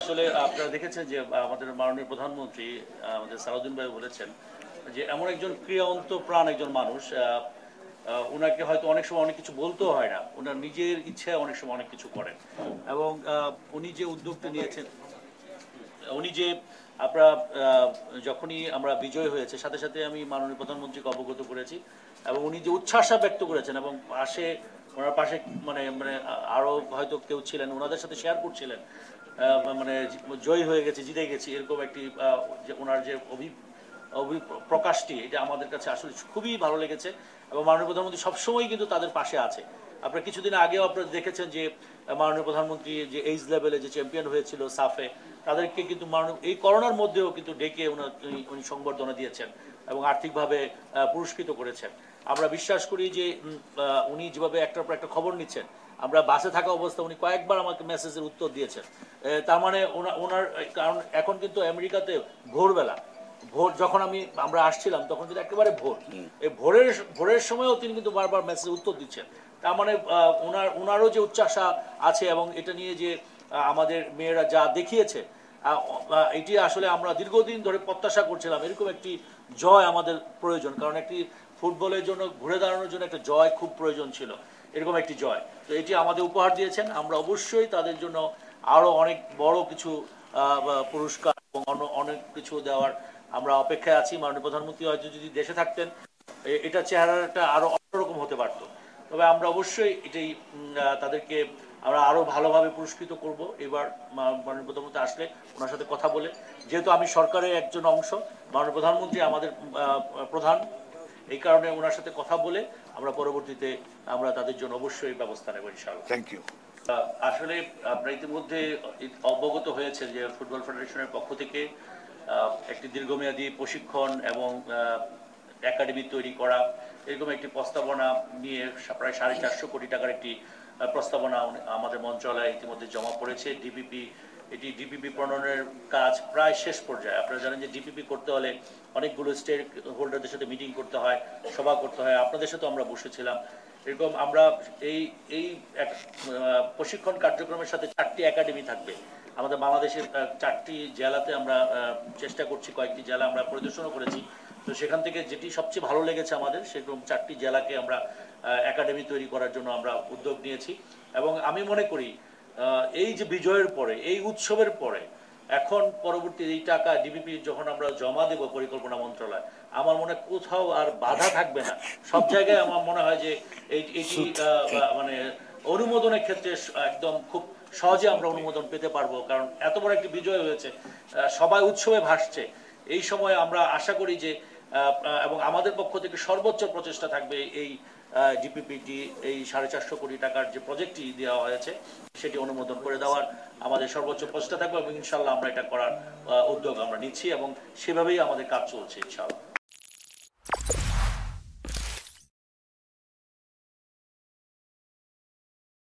আসলে আপনারা দেখেছেন যে আমাদের মাননীয় প্রধানমন্ত্রী আমাদের সালাউদ্দিন ভাই বলেছেন যে এমন একজন ক্রিয়ান্ত প্রাণ একজন মানুষ, ওনাকে হয়তো অনেক সময় অনেক কিছু বলতেও হয় না, ওনার নিজের ইচ্ছায় অনেক সময় অনেক কিছু করেন। এবং উনি যে উদ্যোগটা নিয়েছেন, উনি যে আপনারা যখনই আমরা বিজয় হয়েছে সাথে সাথে আমি মাননীয় প্রধানমন্ত্রীকে অবগত করেছি এবং উনি যে উচ্ছ্বাসা ব্যক্ত করেছেন এবং ওনার পাশে মানে মানে আরও হয়তো কেউ ছিলেন, ওনাদের সাথে শেয়ার করছিলেন মানে জয়ী হয়ে গেছে, জিতে গেছি, এরকম একটি যে ওনার যে প্রকাশটি, এটা আমাদের কাছে আসলে খুবই ভালো লেগেছে। এবং মাননীয় প্রধানমন্ত্রী সবসময় কিন্তু তাদের পাশে আছে। আপনারা কিছুদিন আগেও আপনারা দেখেছেন যে মাননীয় প্রধানমন্ত্রী যে এইজ লেভেলে যে চ্যাম্পিয়ন হয়েছিল সাফে, তাদেরকে কিন্তু এই করোনার মধ্যেও কিন্তু ডেকে উনি সংবর্ধনা দিয়েছেন এবং আর্থিকভাবে পুরস্কৃত করেছেন। আমরা বিশ্বাস করি যে উনি যেভাবে একটার পর একটা খবর নিচ্ছেন, আমরা বাসে থাকা অবস্থা উনি কয়েকবার আমাকে মেসেজের উত্তর দিয়েছেন। তার মানে ওনার কারণ এখন কিন্তু আমেরিকাতে ভোরবেলা, ভোর যখন আমরা আসছিলাম তখন কিন্তু একেবারে ভোর, এই ভোরের সময়ও তিনি কিন্তু বারবার মেসেজ উত্তর দিচ্ছেন। তার মানে ওনারও যে উচ্চাসা আছে এবং এটা নিয়ে যে আমাদের মেয়েরা যা দেখিয়েছে, এটি আসলে আমরা দীর্ঘদিন ধরে প্রত্যাশা করছিলাম এরকম একটি জয় আমাদের প্রয়োজন। কারণ একটি ফুটবলের জন্য ঘুরে দাঁড়ানোর জন্য একটা জয় খুব প্রয়োজন ছিল, এরকম একটি জয়। তো এটি আমাদের উপহার দিয়েছেন। আমরা অবশ্যই তাদের জন্য আরও অনেক বড় কিছু পুরস্কার এবং অনেক কিছু দেওয়ার আমরা অপেক্ষায় আছি। মাননীয় প্রধানমন্ত্রী হয়তো যদি দেশে থাকতেন এটা চেহারাটা আরও অন্যরকম হতে পারত। তবে আমরা অবশ্যই এটাই তাদেরকে আমরা আরও ভালোভাবে পুরস্কৃত করব এবার মাননীয় প্রধানমন্ত্রী আসলে ওনার সাথে কথা বলে। যেহেতু আমি সরকারের একজন অংশ, মাননীয় প্রধানমন্ত্রী আমাদের প্রধান, এই কারণে ওনার সাথে কথা বলে আমরা পরবর্তীতে আমরা তাদের জন্য অবশ্যই ব্যবস্থা নেব ইনশাআল্লাহ। Thank you. আসলে আপনারা ইতিমধ্যে অবগত হয়েছে যে ফুটবল ফেডারেশনের পক্ষ থেকে একটি দীর্ঘমেয়াদী প্রশিক্ষণ এবং একাডেমি তৈরি করা, এরকম একটি প্রস্তাবনা নিয়ে প্রায় 450 কোটি টাকার একটি প্রস্তাবনা আমাদের মন্ত্রণালয়ে ইতিমধ্যে জমা পড়েছে। ডিপিপি প্রণয়নের কাজ প্রায় শেষ পর্যায়ে। আপনারা জানেন যে ডিপিপি করতে হলে অনেকগুলো স্টেক হোল্ডারদের সাথে মিটিং করতে হয়, সভা করতে হয়। আপনাদের সাথেও আমরা বসেছিলাম। এরকম আমরা এই প্রশিক্ষণ কার্যক্রমের সাথে 4টি একাডেমি থাকবে আমাদের বাংলাদেশের 4টি জেলাতে। আমরা চেষ্টা করছি, কয়েকটি জেলা আমরা পরিদর্শনও করেছি। তো সেখান থেকে যেটি সবচেয়ে ভালো লেগেছে আমাদের, সেরকম 4টি জেলাকে আমরা একাডেমি তৈরি করার জন্য আমরা উদ্যোগ নিয়েছি। এবং আমি মনে করি এই যে বিজয়ের পরে, এই উৎসবের পরে, এখন পরবর্তী এই টাকা ডিপিপি যখন আমরা জমা দেব পরিকল্পনা মন্ত্রণালয়, আমার মনে কোথাও আর বাধা থাকবে না। সব জায়গায় আমার মনে হয় যে এটি মানে অনুমোদনের ক্ষেত্রে একদম খুব সহজে আমরা অনুমোদন পেতে পারবো। কারণ এত বড় একটি বিজয় হয়েছে, সবাই উৎসবে ভাসছে। এই সময় আমরা আশা করি যে এবং আমাদের পক্ষ থেকে সর্বোচ্চ প্রচেষ্টা থাকবে এই ডিপিপিটি, এই 450 কোটি টাকার যে প্রজেক্টটি দেওয়া হয়েছে সেটি অনুমোদন করে দেওয়ার আমাদের সর্বোচ্চ প্রচেষ্টা থাকবে। এবং ইনশাল্লাহ আমরা এটা করার উদ্যোগ আমরা নিচ্ছি এবং সেভাবেই আমাদের কাজ চলছে ইনশাল্লাহ।